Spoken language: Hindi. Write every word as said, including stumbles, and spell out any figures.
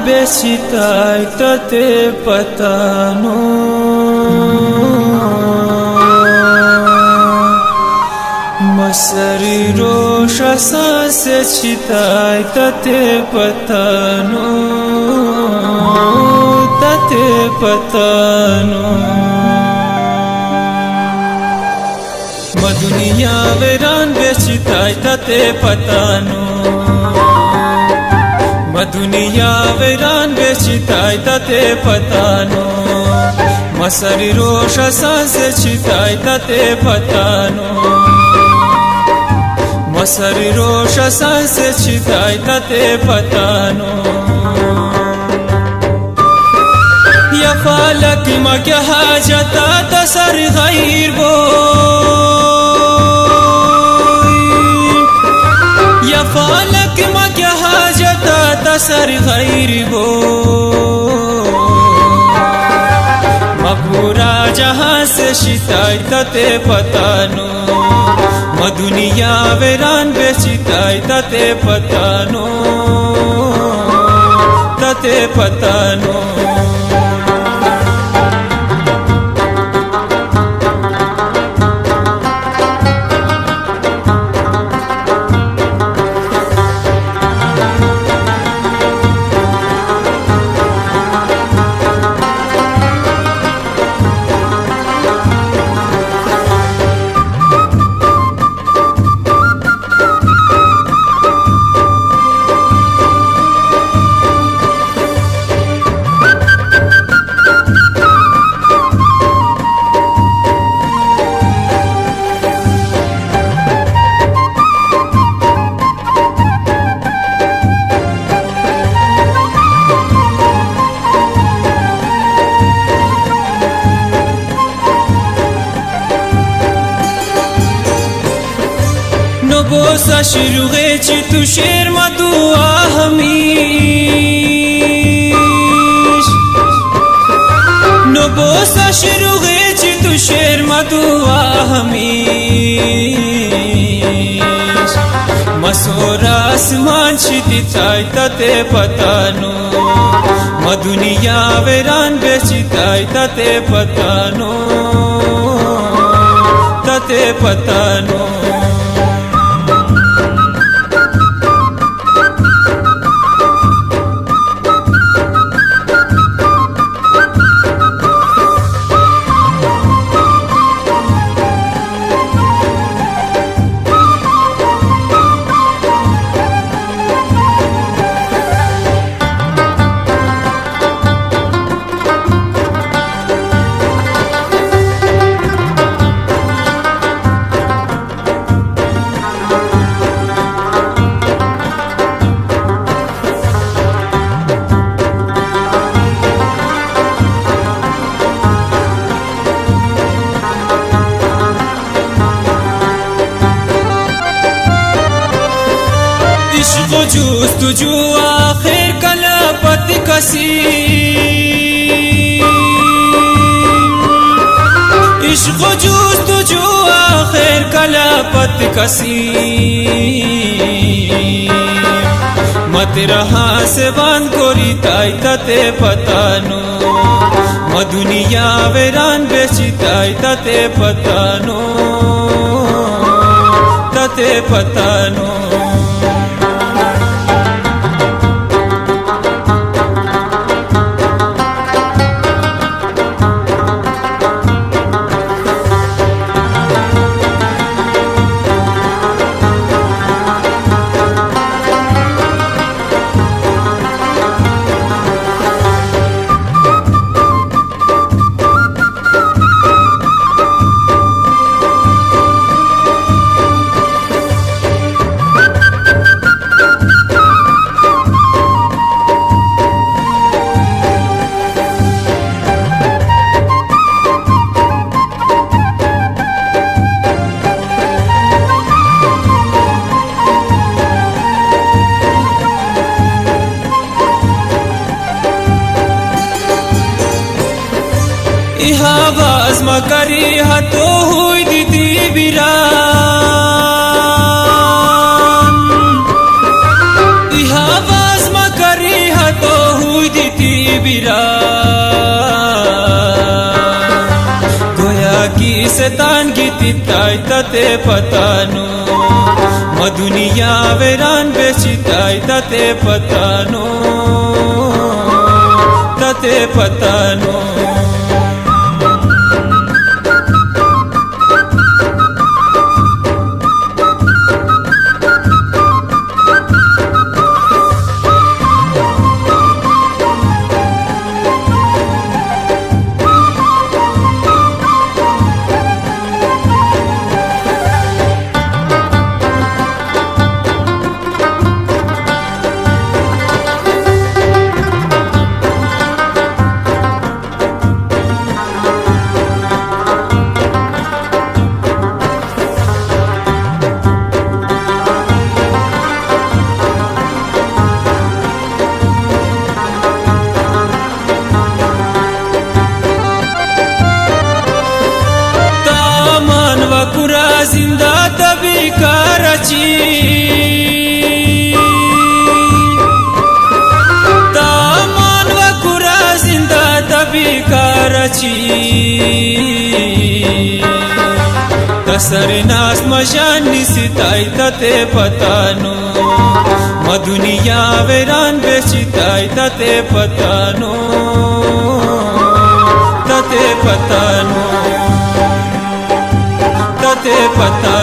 बेचिताय तते पतानो मसरी रोष से छिताय तते पतानो तते पतानो दुनिया वेरान बेचिताय तते पतानो दुनिया वेरान बेचिताय तते पतानो मसरी रोष से छिताय तते पतानो मसरी रोष से छिताय तते पतानो या फालक मक्या हाजता तसर गैर बो या फालक मक्या हाजता तसर गैर बो मपूरा जहाँ से शिताय तते पतानो दुनिया वेरान बेचिताय तते पतानो तते पतानो बोसा शिरुगे ची तू शेर मदुआ हमीश नो बोसा शिरुगे ची तू शेर मदुआ हमीश मसोरा आसमान छिताय तते पतानो दुनिया वेरान बेचिताय तते पतानो तते पतानो इश्क़ जुस्तजू आखिर कला पति कसी इश्क़ जुस्तजू आखिर कला पति कसी मत रहा से बांध कोरिताय तते पतानो दुनिया वेरान बेचिताय तते पतानो तते पतानो आवाज मकरी हतो हुई दीदी बिरान आवाज मकरी हतो हुई बिरा गोया की शैतान गीती ताई तते पतानो मधुनिया वेरान बेचिताई तते पतानो तते पतानो कुरा जिंदा तभी करची तामान व कुरा जिंदा तभी करची तसरे नास मशान निसिताई तते पतानो मधुनिया वेरान बेचिताई तते पतानो तते पतानो तते पता